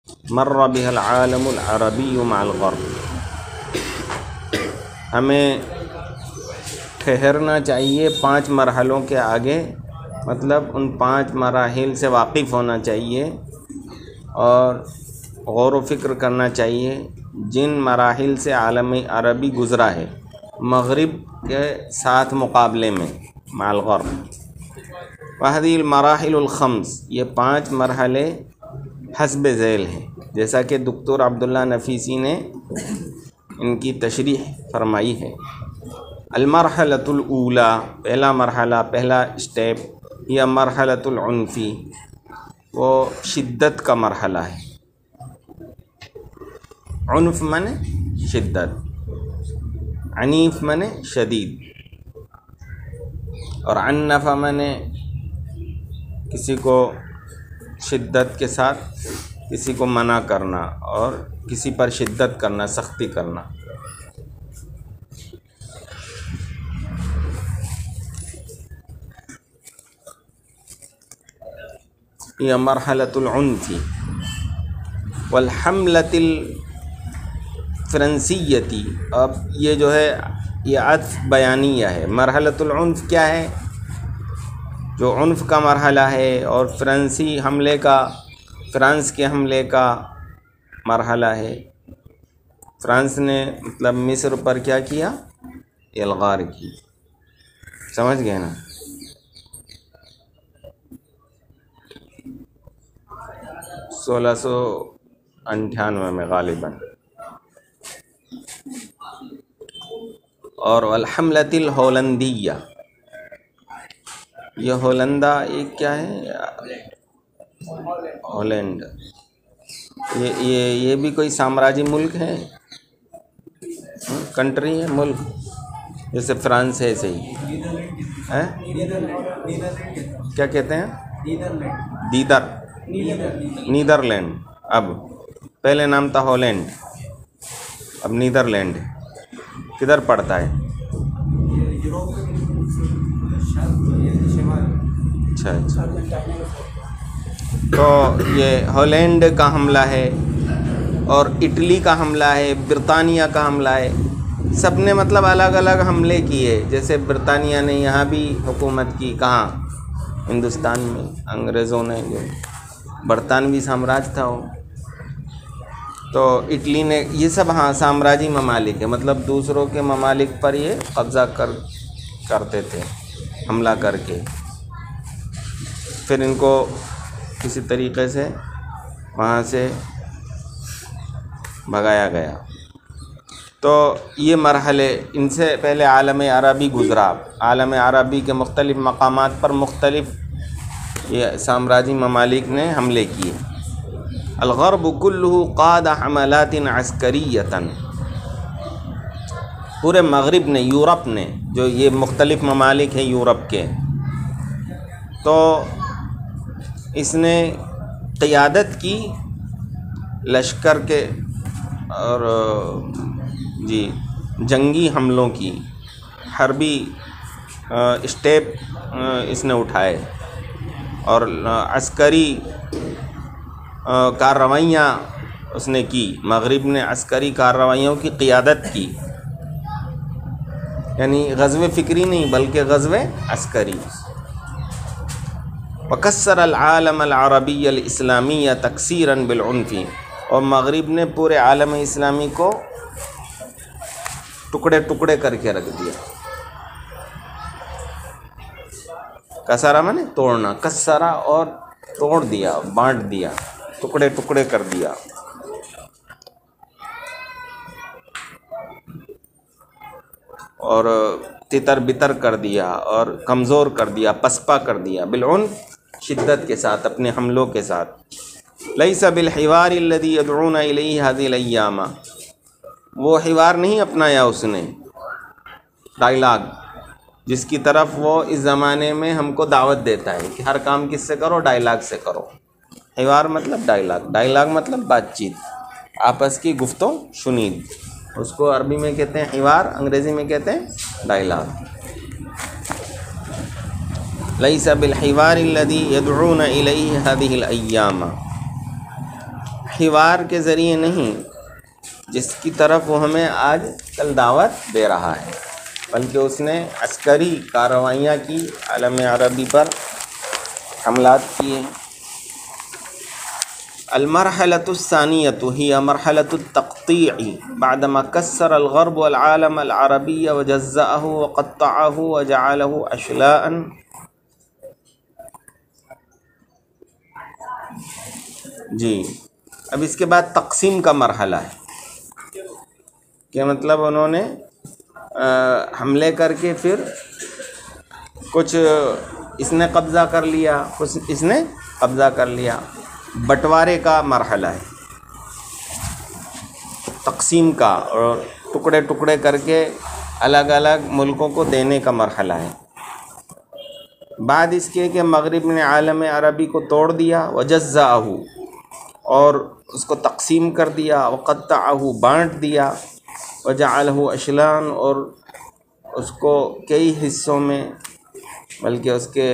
مر بها العالم العربی مع الغرب. ہمیں ٹھہرنا چاہیے 5 مرحلوں کے آگے، مطلب ان 5 مراحل سے واقف ہونا چاہیے اور غور و فکر کرنا چاہیے جن مراحل سے عالم عربی گزرا ہے مغرب کے ساتھ مقابلے میں مع الغرب. وهذه المراحل الخمس، یہ 5 مرحلے حسب ذیل ہیں جیسا کہ دکتور عبداللہ نفیسی نے ان کی تشریح فرمائی ہے. المرحلۃ الاولی، پہلا مرحلہ، پہلا اسٹیپ، یا مرحلۃ العنفی، وہ شدت کا مرحلہ ہے. عنف منے شدت، عنیف منے شدید، اور عنف منے کسی کو شدت کے ساتھ کسی کو منع کرنا اور کسی پر شدت کرنا، سختی کرنا. یہ مرحلۃ العنف. والحملۃ الفرنسیتی، اب یہ جو ہے یہ عطف بیانیہ ہے. مرحلۃ العنف کیا ہے؟ جو عنف کا مرحلہ ہے اور فرانس کے حملے کا مرحلہ ہے. فرانس نے مطلب مصر پر کیا کیا؟ الغار کی. سمجھ گئے نا؟ 1698 میں غالباً. اور الحملۃ الہولندیہ، یہ ہولندا ایک کیا ہے؟ ہالینڈ. یہ بھی کوئی سامراجی ملک ہے، کنٹری ہے، ملک، جیسے فرانس ہے ایسے ہی ہے. کیا کہتے ہیں؟ نیدرلینڈ. اب پہلے نام تھا ہالینڈ، اب نیدرلینڈ. کدھر پڑتا ہے؟ اچھا. تو یہ ہالینڈ کا حملہ ہے اور اٹلی کا حملہ ہے، برطانیہ کا حملہ ہے. سب نے مطلب الگ الگ حملے کیے. جیسے برطانیہ نے یہاں بھی حکومت کی، کہاں؟ ہندوستان میں. انگریزوں نے، جو برطانوی سامراج تھا وہ. تو اٹلی نے، یہ سب ہاں سامراجی ممالک ہے، مطلب دوسروں کے ممالک پر یہ قبضہ کرتے تھے حملہ کر کے، پھر ان کو کسی طریقے سے وہاں سے بھگایا گیا. تو یہ مرحلے، ان سے پہلے عالم عربی گزرا. عالم عربی کے مختلف مقامات پر مختلف یہ سامراجی ممالک نے حملے کیے. الغرب کلہ قاد حملات عسکریۃ، پورے مغرب نے، یورپ نے، جو یہ مختلف ممالک ہیں یورپ کے، تو اس نے قیادت کی لشکر کے اور جنگی حملوں کی، حربی اسٹیپ اس نے اٹھائے اور عسکری کارروائیاں اس نے کی. مغرب نے عسکری کارروائیوں کی قیادت کی، یعنی غزو فکری نہیں بلکہ غزو عسکری. وکسر العالم العربی الاسلامی تکسیرا بالعنف، اور مغرب نے پورے عالم اسلامی کو ٹکڑے ٹکڑے کر کے رکھ دیا. کسرا مانے توڑنا، کسرا اور توڑ دیا، بانٹ دیا، ٹکڑے ٹکڑے کر دیا. اور تتر بتر کر دیا اور کمزور کر دیا، پسپا کر دیا. بالعنف، شدت کے ساتھ، اپنے حملوں کے ساتھ. لیس بالحوار الذی یدعون الیہ هذه الایام، وہ حوار نہیں اپنایا اس نے، ڈائلاگ، جس کی طرف وہ اس زمانے میں ہم کو دعوت دیتا ہے کہ ہر کام کس سے کرو؟ ڈائلاگ سے کرو. حوار مطلب ڈائلاگ مطلب بات چیت، آپس کی گفتگو شنید. اس کو عربی میں کہتے ہیں حوار، انگریزی میں کہتے ہیں ڈائلاگ. لیس بالحوار الذی یدعون الیہ هذه الایام، حوار کے ذریعے نہیں جس کی طرف وہ ہمیں آج کل دعوت دے رہا ہے، بلکہ اس نے عسکری کارروائیاں کی، عالم عربی پر حملات کیے۔ المرحلة الثانية هي مرحلة التقطيع بعدما كسر الغرب العالم العربي وجزأه وقطعه وجعله أشلاء۔ جی اب اس کے بعد تقسیم کا مرحلہ ہے کہ مطلب انہوں نے حملے کر کے پھر کچھ اس نے قبضہ کر لیا، کچھ اس نے قبضہ کر لیا، بٹوارے کا مرحلہ ہے، تقسیم کا، اور ٹکڑے ٹکڑے کر کے الگ الگ ملکوں کو دینے کا مرحلہ ہے۔ بعد اس کے کہ مغرب نے عالم عربی کو توڑ دیا، وجزأہ، اور اس کو تقسیم کر دیا، وقطعہ، بانٹ دیا، وجعلہ اشلان، اور اس کو کئی حصوں میں، بلکہ اس کے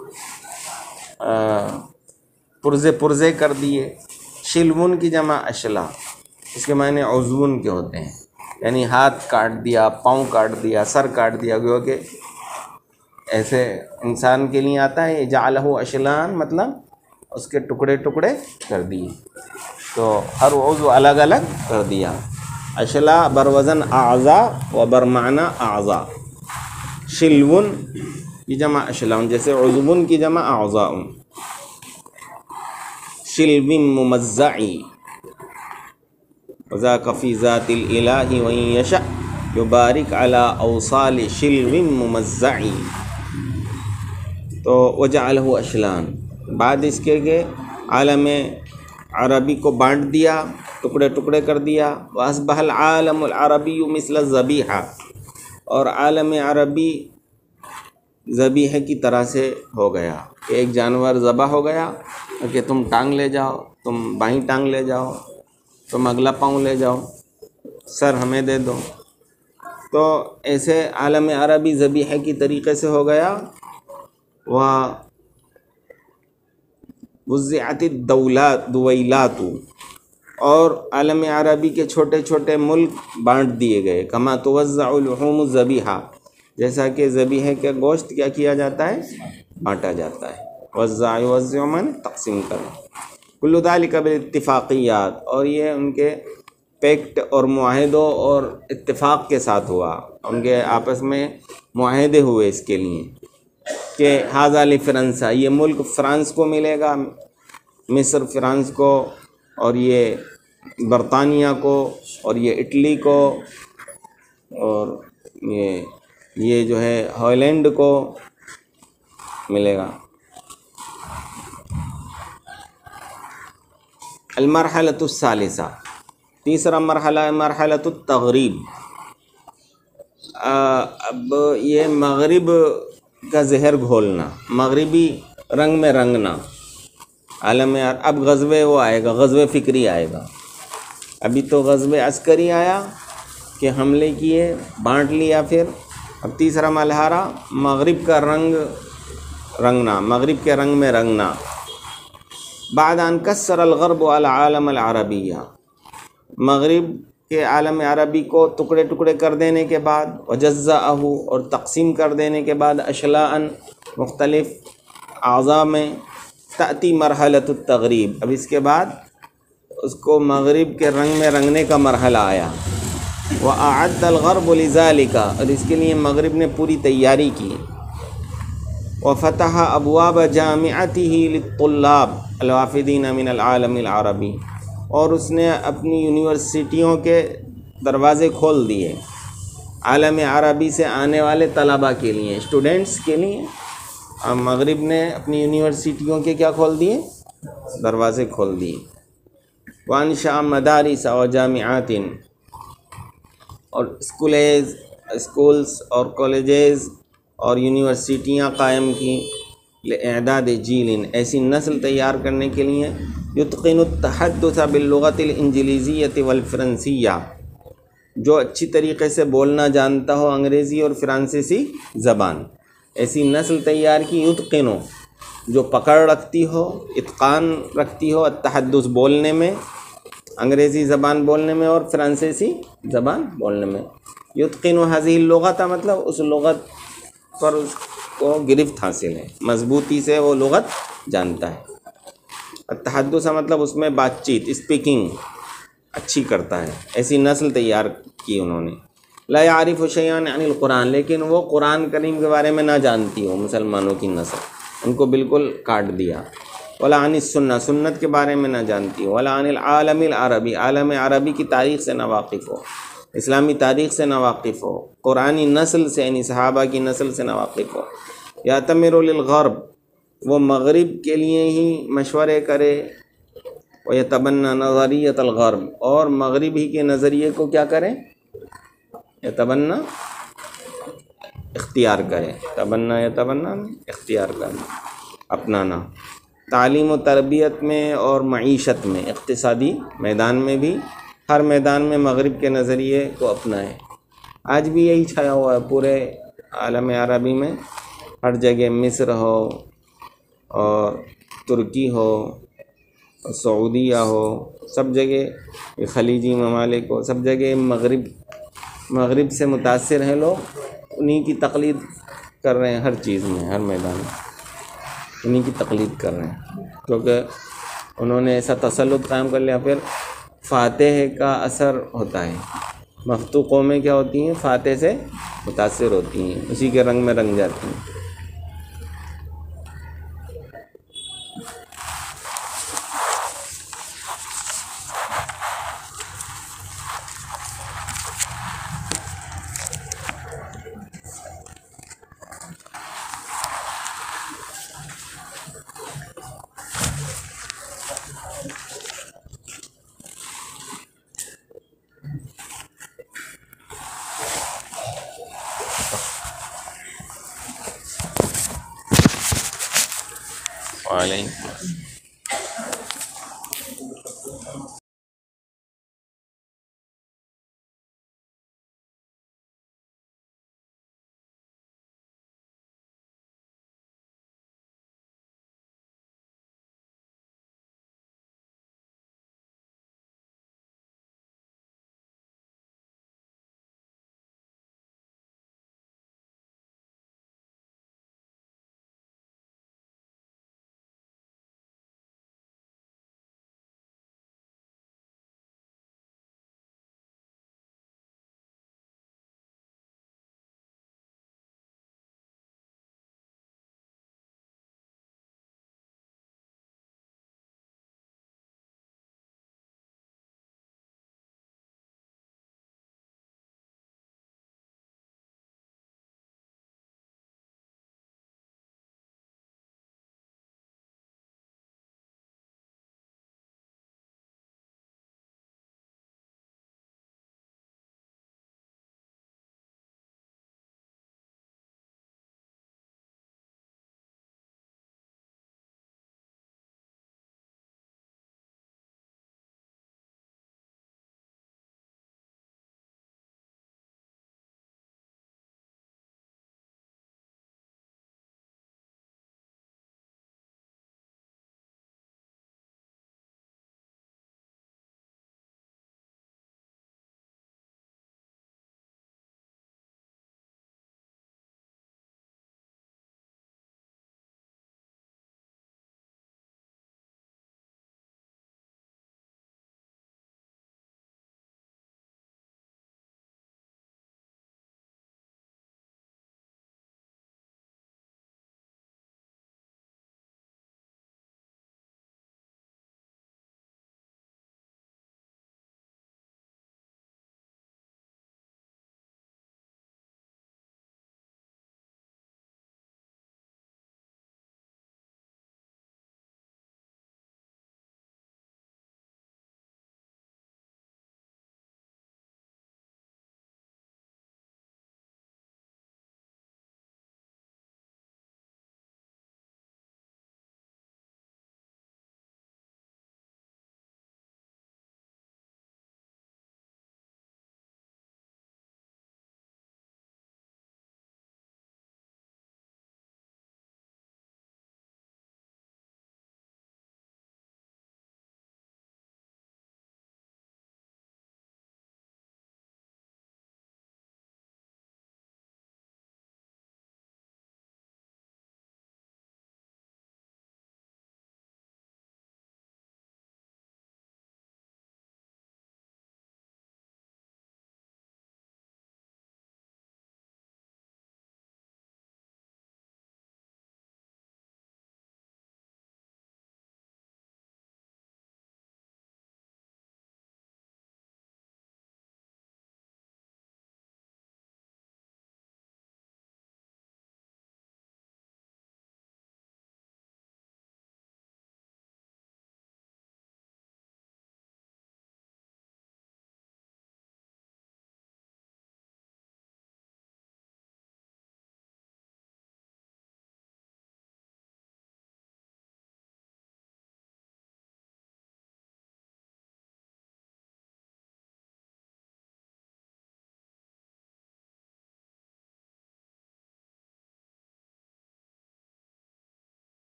پرزے پرزے کر دیے۔ شلون کی جمع اشلا، اس کے معنی عضون کے ہوتے ہیں، یعنی ہاتھ کاٹ دیا، پاؤں کاٹ دیا، سر کاٹ دیا، گویا کہ ایسے انسان کے لیے آتا ہے۔ جعلہ اشلان مطلب اس کے ٹکڑے ٹکڑے کر دیے، تو ہر عضو الگ الگ کر دیا۔ اشلا بروزن اعضاء و برمعنی اعضاء، شلون کی جمع اشلاء، جیسے عضون کی جمع اعضاء۔ شلو ممزعی وذاک فی ذات الالہ وان یشأ یبارک علی اوصال شلو ممزعی، تو وجعلہ اشلان۔ بعد اس کے کہ عالم عربی کو بانٹ دیا، ٹکڑے ٹکڑے کر دیا۔ واصبح العالم العربی مثل الذبیحہ، اور عالم عربی ذبیحہ کی طرح سے ہو گیا کہ ایک جانور ذبح ہو گیا کہ تم ٹانگ لے جاؤ، تم بائیں ٹانگ لے جاؤ، تم اگلا پاؤں لے جاؤ، سر ہمیں دے دو۔ تو ایسے عالم عربی ذبیحہ کی طریقے سے ہو گیا۔ وزعت الدولات دویلات، اور عالم عربی کے چھوٹے چھوٹے ملک بانٹ دیے گئے۔ کما توزع لحوم الذبیحہ، جیسا کہ ذبیحہ کے گوشت کیا کیا جاتا ہے، بانٹا جاتا ہے۔ وزع یوزع من تقسیم کرنا۔ کل ذلک بالاتفاقیات، اور یہ ان کے پیکٹ اور معاہدوں اور اتفاق کے ساتھ ہوا، ان کے آپس میں معاہدے ہوئے اس کے لیے کہ ھذا لفرنسا، یہ ملک فرانس کو ملے گا، مصر فرانس کو، اور یہ برطانیہ کو، اور یہ اٹلی کو، اور یہ جو ہے ہالینڈ کو ملے گا۔ المرحلۃ الثالثہ، تیسرا مرحلہ ہے مرحلۃ التغریب۔ اب یہ مغرب کا زہر گھولنا، مغربی رنگ میں رنگنا، عالم اب غزوے وہ آئے گا، غزوے فکری آئے گا۔ ابھی تو غزوے عسکری آیا کہ حملے کیے، بانٹ لیا، پھر اب تیسرا مرحلہ مغرب کا رنگ رنگنا، مغرب کے رنگ میں رنگنا۔ بعد ان کسر الغرب العالم العربیہ، مغرب کے عالم عربی کو ٹکڑے ٹکڑے کر دینے کے بعد، وجزأہ، اور تقسیم کر دینے کے بعد، اشلاء، مختلف اعضاء میں، تأتی مرحلۃ التغریب، اب اس کے بعد اس کو مغرب کے رنگ میں رنگنے کا مرحلہ آیا۔ وأعد الغرب لذلك، اور اس کے لیے مغرب نے پوری تیاری کی۔ وفتح ابواب جامعته للطلاب الوافدین من العالم العربی، اور اس نے اپنی یونیورسٹیوں کے دروازے کھول دیے عالم عربی سے آنے والے طلباء کے لیے، اسٹوڈنٹس کے لیے۔ مغرب نے اپنی یونیورسٹیوں کے کیا کھول دیے؟ دروازے کھول دیے۔ وانشاء مدارس و جامعات، اور اسکولز اور کالجز اور یونیورسٹیاں قائم کی، لإعداد جیل، ایسی نسل تیار کرنے کے لیے، یتقن التحدث باللغة الانجلیزیة والفرنسیہ، جو اچھی طریقے سے بولنا جانتا ہو انگریزی اور فرانسیسی زبان، ایسی نسل تیار کی، یتقن، جو پکڑ رکھتی ہو، اتقان رکھتی ہو، التحدث بولنے میں، انگریزی زبان بولنے میں اور فرانسیسی زبان بولنے میں. یتقن هذه اللغة مطلب اس لغت پر اس کو گرفت حاصل ہے، مضبوطی سے وہ لغت جانتا ہے. التحدث مطلب اس میں بات چیت، اسپیکنگ اچھی کرتا ہے. ایسی نسل تیار کی انہوں نے. لا يعرف شيئا عن القرآن، لیکن وہ قرآن کریم کے بارے میں نہ جانتی ہو مسلمانوں کی نسل، ان کو بالکل کاٹ دیا. ولا عن السنہ، سنت کے بارے میں نہ جانتی ہو. ولا عن العالم العربی، عالم عربی کی تاریخ سے نہ واقف ہو، اسلامی تاریخ سے نہ واقف ہو، قرآنی نسل سے یعنی صحابہ کی نسل سے نہ واقف ہو. یعتمر للغرب، وہ مغرب کے لیے ہی مشورے کرے. ویتبنی نظریۃ الغرب، اور مغرب ہی کے نظریے کو کیا کرے؟ یتبنی اختیار کرے. یتبنی اختیار کرنا، اپنانا. تعلیم و تربیت میں اور معیشت میں، اقتصادی میدان میں بھی، ہر میدان میں مغرب کے نظریے کو اپنائے. آج بھی یہی چھایا ہوا ہے پورے عالم عربی میں. ہر جگہ مصر ہو اور ترکی ہو، سعودیہ ہو، سب جگہ خلیجی ممالک ہو، سب جگہ مغرب سے متاثر ہیں لوگ. انہی کی تقلید کر رہے ہیں ہر چیز میں، ہر میدان میں انہی کی تقلید کر رہے ہیں، کیونکہ انہوں نے ایسا تسلط قائم کر لیا. پھر فاتح کا اثر ہوتا ہے. مفتو قومیں کیا ہوتی ہیں؟ فاتح سے متاثر ہوتی ہیں، اسی کے رنگ میں رنگ جاتی ہیں. وعلیکم